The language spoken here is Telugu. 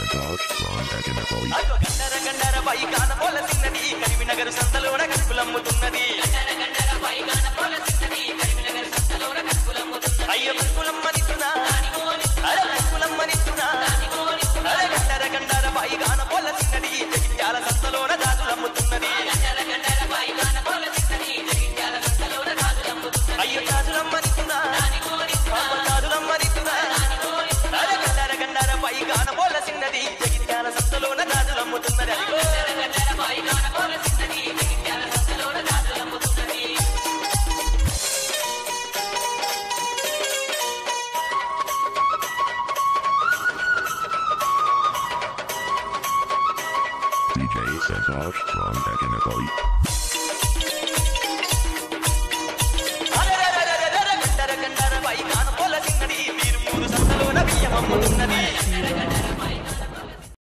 గండర పై కానపోల సిన్నది కరీంనగర్ సంతలోన కనుకులమ్ముతున్నది అయ్య కనుకులమ్మనిస్తున్నా కనుకులమ్మనిస్తున్నా గండర పై కానపోల సిన్నది జగిత్యాల సంతలోన గాజులమ్ముతున్నది అయ్య గాజులమ్మనిస్తున్నా గాజులమ్మనిస్తున్నా గండర పై కానపోల సిన్నది జగిత్యాల సంతలోన గాజులమ్ముతున్నది DJ Cesar from Economy. గండర పై కానపోల సిన్నది మీరు మూడు సంతలోన బియ్యమమ్ముతున్నది